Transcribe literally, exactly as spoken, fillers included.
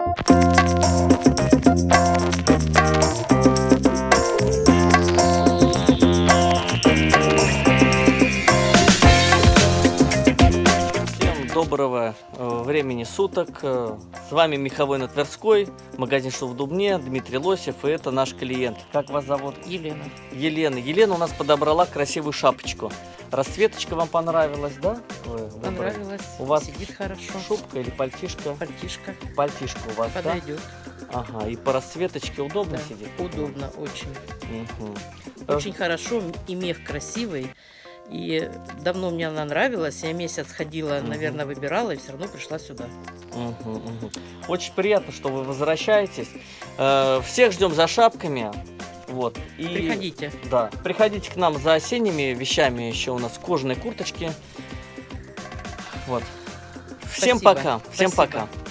Доброго времени суток. С вами Меховой на Тверской, магазин «Что в Дубне», Дмитрий Лосев, и это наш клиент. Как вас зовут? Елена. Елена. Елена у нас подобрала красивую шапочку. Расцветочка вам понравилась, да? Вы Понравилась. У вас сидит хорошо. Шубка или пальтишка? Пальтишка. Пальтишка у вас, Подойдет. Да? Ага, и по расцветочке удобно Да, сидит? удобно очень. Угу. Очень хорошо, и мех красивый. И давно мне она нравилась. Я месяц ходила, Угу. наверное, выбирала, и все равно пришла сюда. Угу, угу. Очень приятно, что вы возвращаетесь. Всех ждем за шапками. Вот. И, Приходите. Да, приходите к нам за осенними вещами. Еще у нас кожаные курточки. Вот. Всем Спасибо. пока. Всем Спасибо. пока.